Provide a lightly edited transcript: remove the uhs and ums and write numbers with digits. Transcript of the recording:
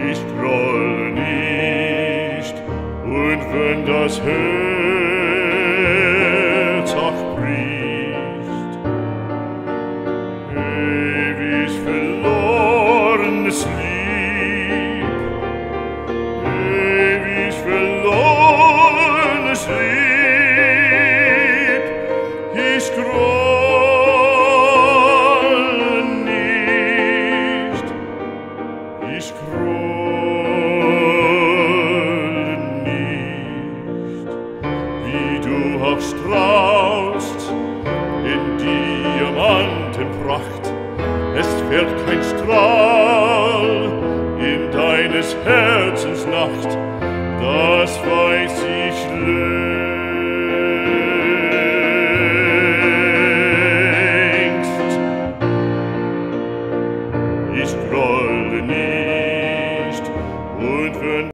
Ich grolle nicht, und wenn das Herz auch bricht, ewig verlorenes Lieb, ewig verlorenes Lieb, ich grolle nicht, ich grolle nicht, wie du auch strahlst in Diamantenpracht, es fällt kein Strahl in deines Herzens Nacht, das weiß ich längst. Ich grolle nicht, und wenn